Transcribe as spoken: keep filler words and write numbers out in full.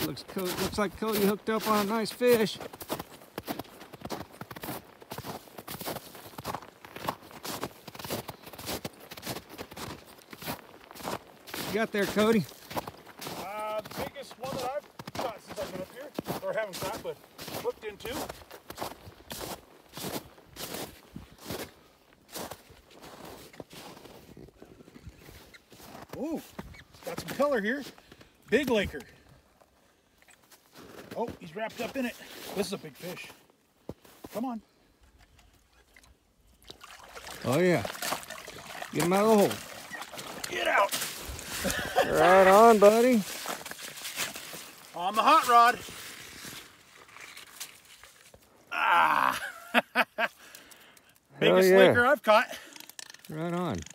Looks cool. Looks like Cody hooked up on a nice fish. You got there, Cody? Uh, the biggest one that I've caught since I've been up here, or haven't caught, but hooked into. Ooh, got some color here. Big laker. Oh, he's wrapped up in it. This is a big fish. Come on. Oh yeah. Get him out of the hole. Get out. Right on, buddy. On the hot rod. Ah. Biggest yeah. laker I've caught. Right on.